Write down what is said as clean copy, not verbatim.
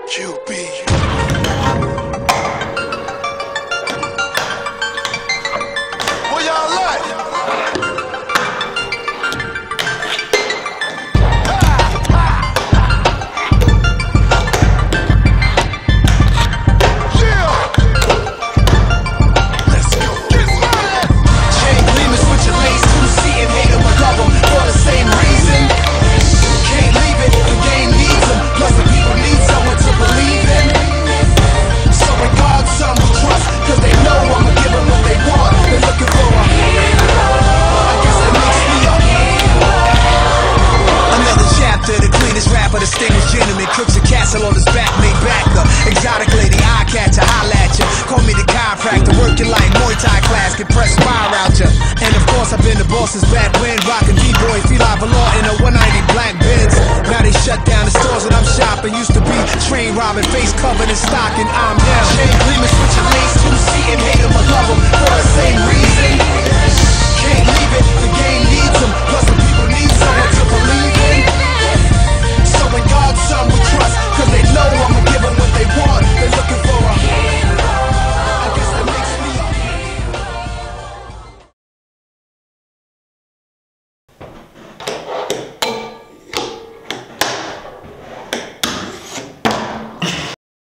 Where y'all at? Distinguished gentleman, crooks a castle on his back, made backer. Exotic lady, eye catcher, holla at ya. Call me the chiropractor, working like Muay Thai class, can press fire out ya. And of course, I've been the boss's back when rockin' B-boy, feel like a law in a 190 black Benz. Now they shut down the stores that I'm shopping. Used to be train robbing, face covered in stock, and I'm him. Chain gleaming, switching lanes, two-seating, hate him or love him. For a